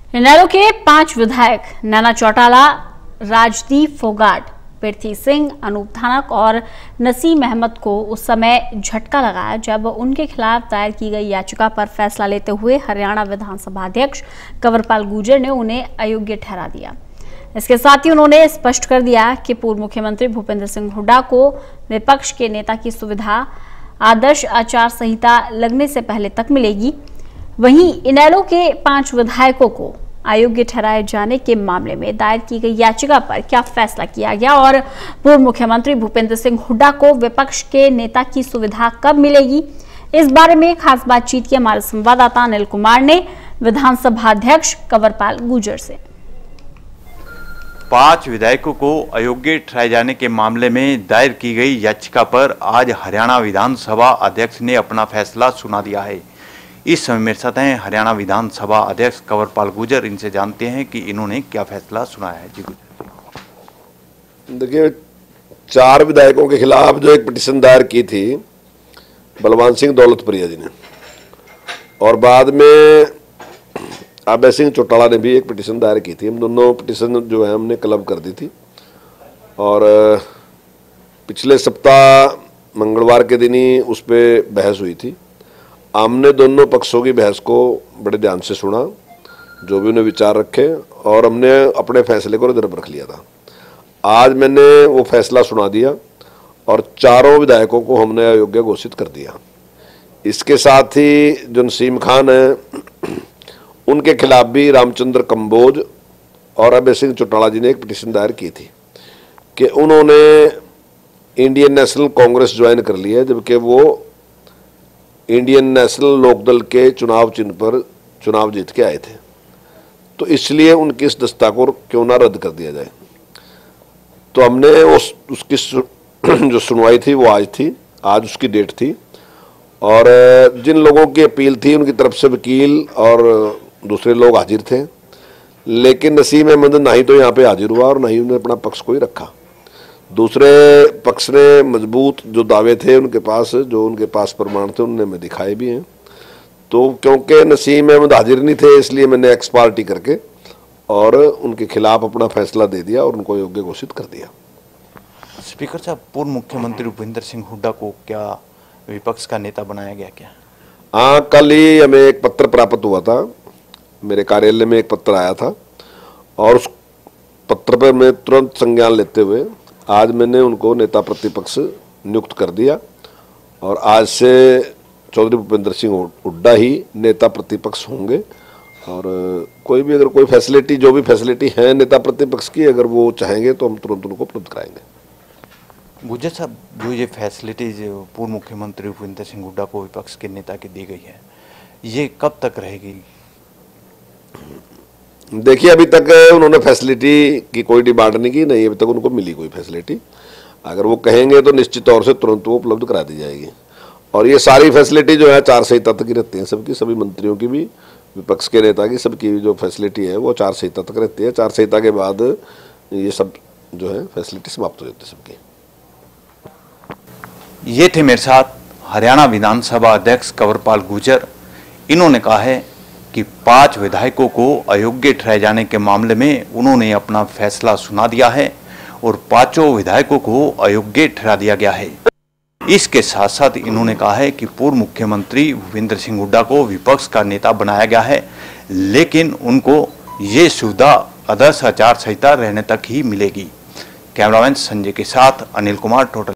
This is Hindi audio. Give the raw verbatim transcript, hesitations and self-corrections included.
इनेलो के पांच विधायक नैना चौटाला, राजदीप फोगाट, पृथ्वी सिंह, अनूप धानक और नसीम अहमद को उस समय झटका लगाया जब उनके खिलाफ दायर की गई याचिका पर फैसला लेते हुए हरियाणा विधानसभा अध्यक्ष कंवरपाल गुर्जर ने उन्हें अयोग्य ठहरा दिया। इसके साथ ही उन्होंने स्पष्ट कर दिया कि पूर्व मुख्यमंत्री भूपेंद्र सिंह हुड्डा को विपक्ष के नेता की सुविधा आदर्श आचार संहिता लगने से पहले तक मिलेगी। वहीं इनेलो के पांच विधायकों को अयोग्य ठहराए जाने के मामले में दायर की गई याचिका पर क्या फैसला किया गया और पूर्व मुख्यमंत्री भूपेंद्र सिंह हुड्डा को विपक्ष के नेता की सुविधा कब मिलेगी, इस बारे में खास बातचीत की हमारे संवाददाता अनिल कुमार ने विधानसभा अध्यक्ष कंवरपाल गुर्जर से। पांच विधायकों को अयोग्य ठहराए जाने के मामले में दायर की गई याचिका पर आज हरियाणा विधानसभा अध्यक्ष ने अपना फैसला सुना दिया है। इस समय मेरे साथ हैं हरियाणा विधानसभा अध्यक्ष कंवरपाल गुर्जर। इनसे जानते हैं कि इन्होंने क्या फैसला सुनाया है। जी देखिए, चार विधायकों के खिलाफ जो एक पिटीशन दायर की थी बलवान सिंह दौलतप्रिया जी ने, और बाद में अभय सिंह चौटाला ने भी एक पिटीशन दायर की थी। हम दोनों पिटीशन जो है हमने क्लब कर दी थी और पिछले सप्ताह मंगलवार के दिन ही उस पर बहस हुई थी। हमने दोनों पक्षों की बहस को बड़े ध्यान से सुना, जो भी उन्हें विचार रखे, और हमने अपने फैसले को रिजर्व रख लिया था। आज मैंने वो फैसला सुना दिया और चारों विधायकों को हमने अयोग्य घोषित कर दिया। इसके साथ ही जो नसीम खान है उनके खिलाफ भी रामचंद्र कंबोज और अभय सिंह चौटाला जी ने एक पिटीशन दायर की थी कि उन्होंने इंडियन नेशनल कांग्रेस ज्वाइन कर लिया, जबकि वो इंडियन नेशनल लोकदल के चुनाव चिन्ह पर चुनाव जीत के आए थे। तो इसलिए उनकी इस दस्ता को क्यों ना रद्द कर दिया जाए। तो हमने उस उसकी सु, जो सुनवाई थी वो आज थी, आज उसकी डेट थी, और जिन लोगों की अपील थी उनकी तरफ से वकील और दूसरे लोग हाजिर थे, लेकिन नसीम अहमद ना ही तो यहाँ पे हाजिर हुआ और ना ही उन्होंने अपना पक्ष कोई रखा। दूसरे पक्ष ने मजबूत जो दावे थे उनके पास, जो उनके पास प्रमाण थे, उन्होंने मैं दिखाए भी हैं। तो क्योंकि नसीम अहमद हाजिर नहीं थे, इसलिए मैंने एक्स पार्टी करके और उनके खिलाफ अपना फैसला दे दिया और उनको योग्य घोषित कर दिया। स्पीकर साहब, पूर्व मुख्यमंत्री भूपेंद्र सिंह हुड्डा को क्या विपक्ष का नेता बनाया गया क्या? हाँ, कल ही हमें एक पत्र प्राप्त हुआ था, मेरे कार्यालय में एक पत्र आया था, और उस पत्र पर मैं तुरंत संज्ञान लेते हुए आज मैंने उनको नेता प्रतिपक्ष नियुक्त कर दिया, और आज से चौधरी भूपेंद्र सिंह हुड्डा ही नेता प्रतिपक्ष होंगे। और कोई भी अगर कोई फैसिलिटी, जो भी फैसिलिटी है नेता प्रतिपक्ष की, अगर वो चाहेंगे तो हम तुरंत उनको उपलब्ध कराएंगे। गुर्जर साहब, जो ये फैसिलिटीज पूर्व मुख्यमंत्री भूपेंद्र सिंह हुड्डा को विपक्ष के नेता की दी गई है, ये कब तक रहेगी? देखिए, अभी तक उन्होंने फैसिलिटी की कोई डिमांड नहीं की, नहीं अभी तक उनको मिली कोई फैसिलिटी। अगर वो कहेंगे तो निश्चित तौर से तुरंत वो उपलब्ध करा दी जाएगी। और ये सारी फैसिलिटी जो है चार संहिता तक की रहती है, सबकी, सभी मंत्रियों की भी, विपक्ष के नेता की, सबकी जो फैसिलिटी है वो चार संहिता तक रहती है। चार संहिता के बाद ये सब जो है फैसिलिटी समाप्त हो जाती है सबकी। ये थे मेरे साथ हरियाणा विधानसभा अध्यक्ष कंवरपाल गुर्जर। इन्होंने कहा है कि पांच विधायकों को अयोग्य ठहराए जाने के मामले में उन्होंने अपना फैसला सुना दिया है और पांचों विधायकों को अयोग्य ठहरा दिया गया है। इसके साथ साथ इन्होंने कहा है कि पूर्व मुख्यमंत्री भूपेंद्र सिंह हुड्डा को विपक्ष का नेता बनाया गया है, लेकिन उनको ये सुविधा आदर्श आचार संहिता रहने तक ही मिलेगी। कैमरामैन संजय के साथ अनिल कुमार, टोटल।